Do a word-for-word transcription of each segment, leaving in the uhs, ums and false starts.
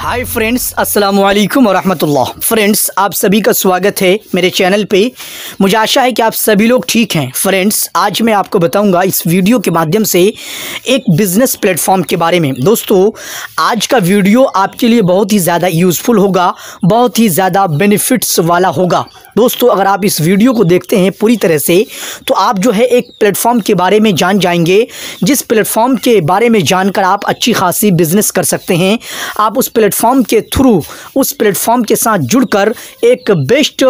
Hi friends, अस्सलाम वालेकुम वरहमतुल्लाह। Friends, आप सभी का स्वागत है मेरे चैनल पे। मुझे आशा है कि आप सभी लोग ठीक हैं। फ्रेंड्स, आज मैं आपको बताऊंगा इस वीडियो के माध्यम से एक बिज़नेस प्लेटफॉर्म के बारे में। दोस्तों, आज का वीडियो आपके लिए बहुत ही ज़्यादा यूज़फुल होगा, बहुत ही ज़्यादा बेनिफिट्स वाला होगा। दोस्तों, अगर आप इस वीडियो को देखते हैं पूरी तरह से तो आप जो है एक प्लेटफॉर्म के बारे में जान जाएंगे, जिस प्लेटफॉर्म के बारे में जानकर आप अच्छी खासी बिजनेस कर सकते हैं। आप उस प्लेटफॉर्म के थ्रू उस प्लेटफॉर्म के साथ जुड़कर एक बेस्ट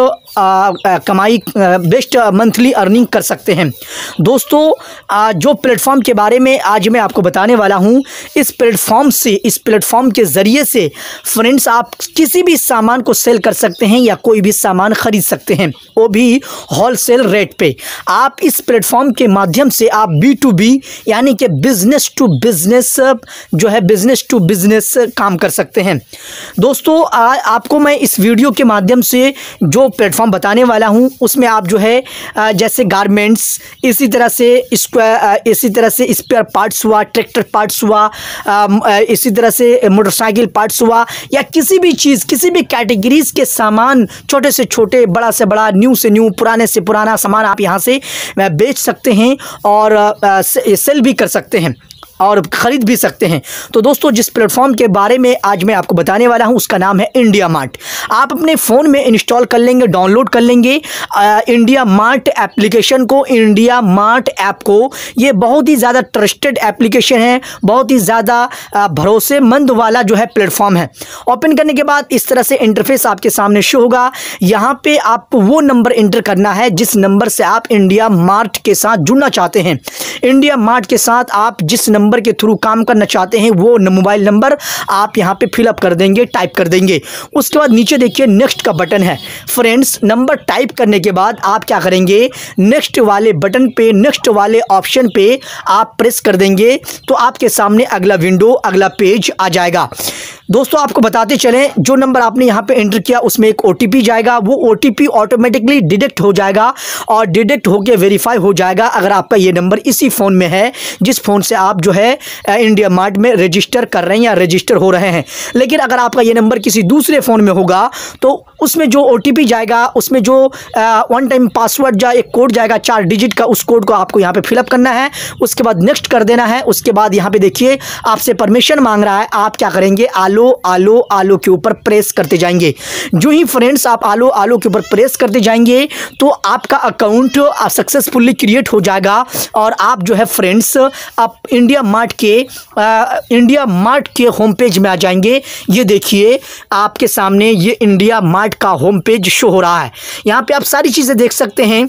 कमाई बेस्ट मंथली अर्निंग कर सकते हैं। दोस्तों, आ, जो प्लेटफॉर्म के बारे में आज मैं आपको बताने वाला हूं, इस प्लेटफॉर्म से इस प्लेटफॉर्म के ज़रिए से फ्रेंड्स आप किसी भी सामान को सेल कर सकते हैं या कोई भी सामान खरीद सकते हैं, वो भी होलसेल रेट पे। आप इस प्लेटफॉर्म के माध्यम से आप बी टू बी यानी कि बिजनेस टू बिजनेस जो है बिजनेस टू बिजनेस काम कर सकते हैं। दोस्तों, आ, आपको मैं इस वीडियो के माध्यम से जो प्लेटफॉर्म बताने वाला हूं उसमें आप जो है आ, जैसे गारमेंट्स, इसी तरह से स्क्वायर इसी तरह से स्पेयर पार्ट्स हुआ, ट्रैक्टर पार्ट्स हुआ, आ, इसी तरह से मोटरसाइकिल पार्ट्स हुआ, या किसी भी चीज़ किसी भी कैटेगरीज के सामान, छोटे से छोटे, बड़ा से बड़ा, न्यू से न्यू, पुराने से पुराना सामान आप यहाँ से बेच सकते हैं और आ, से, सेल भी कर सकते हैं और ख़रीद भी सकते हैं। तो दोस्तों, जिस प्लेटफॉर्म के बारे में आज मैं आपको बताने वाला हूं उसका नाम है इंडिया मार्ट। आप अपने फ़ोन में इंस्टॉल कर लेंगे, डाउनलोड कर लेंगे आ, इंडिया मार्ट एप्लीकेशन को, इंडिया मार्ट ऐप को। ये बहुत ही ज़्यादा ट्रस्टेड एप्लीकेशन है, बहुत ही ज़्यादा भरोसेमंद वाला जो है प्लेटफॉर्म है। ओपन करने के बाद इस तरह से इंटरफेस आपके सामने शो होगा। यहाँ पे आपको वो नंबर इंटर करना है जिस नंबर से आप इंडिया मार्ट के साथ जुड़ना चाहते हैं। इंडिया मार्ट के साथ आप जिस नंबर के थ्रू काम करना चाहते हैं वो मोबाइल नंबर आप यहां पे फिलअप कर देंगे, टाइप कर देंगे। उसके बाद नीचे देखिए नेक्स्ट का बटन है। फ्रेंड्स, नंबर टाइप करने के बाद आप क्या करेंगे, नेक्स्ट वाले बटन पे, नेक्स्ट वाले ऑप्शन पे आप प्रेस कर देंगे तो आपके सामने अगला विंडो, अगला पेज आ जाएगा। दोस्तों, आपको बताते चलें, जो नंबर आपने यहाँ पे एंटर किया उसमें एक ओटीपी जाएगा। वो ओटीपी ऑटोमेटिकली डिटेक्ट हो जाएगा और डिटेक्ट होकर वेरीफाई हो जाएगा अगर आपका ये नंबर इसी फ़ोन में है जिस फ़ोन से आप जो है इंडिया मार्ट में रजिस्टर कर रहे हैं या रजिस्टर हो रहे हैं। लेकिन अगर आपका ये नंबर किसी दूसरे फ़ोन में होगा तो उसमें जो ओटीपी जाएगा, उसमें जो वन टाइम पासवर्ड या एक कोड जाएगा चार डिजिट का, उस कोड को आपको यहाँ पे फिलअप करना है। उसके बाद नेक्स्ट कर देना है। उसके बाद यहाँ पे देखिए आपसे परमिशन मांग रहा है। आप क्या करेंगे, आलो आलो आलो के ऊपर प्रेस करते जाएंगे। जो ही फ्रेंड्स आप आलो आलो के ऊपर प्रेस करते जाएंगे तो आपका अकाउंट सक्सेसफुली क्रिएट हो जाएगा और आप जो है फ्रेंड्स आप इंडिया मार्ट के आ, इंडिया मार्ट के होम पेज में आ जाएंगे। ये देखिए आपके सामने ये इंडिया मार्ट का होम पेज शो हो रहा है। यहाँ पे आप सारी चीज़ें देख सकते हैं।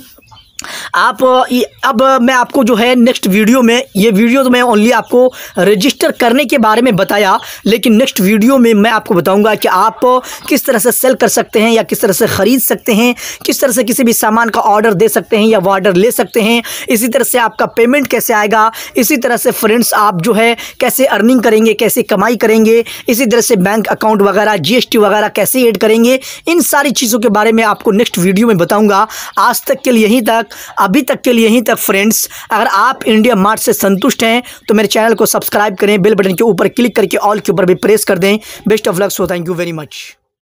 आप अब मैं आपको जो है नेक्स्ट वीडियो में, ये वीडियो तो मैं ओनली आपको रजिस्टर करने के बारे में बताया, लेकिन नेक्स्ट वीडियो में मैं आपको बताऊंगा कि आप किस तरह से सेल कर सकते हैं या किस तरह से ख़रीद सकते हैं, किस तरह से किसी भी सामान का ऑर्डर दे सकते हैं या वो ऑर्डर ले सकते हैं। इसी तरह से आपका पेमेंट कैसे आएगा, इसी तरह से फ्रेंड्स आप जो है कैसे अर्निंग करेंगे, कैसे कमाई करेंगे, इसी तरह से बैंक अकाउंट वगैरह, जीएसटी वगैरह कैसे ऐड करेंगे, इन सारी चीज़ों के बारे में आपको नेक्स्ट वीडियो में बताऊँगा। आज तक के लिए यहीं तक, अभी तक के लिए यहीं तक फ्रेंड्स। अगर आप इंडिया मार्ट से संतुष्ट हैं तो मेरे चैनल को सब्सक्राइब करें, बेल बटन के ऊपर क्लिक करके ऑल के ऊपर भी प्रेस कर दें। Best of luck. So thank you very much.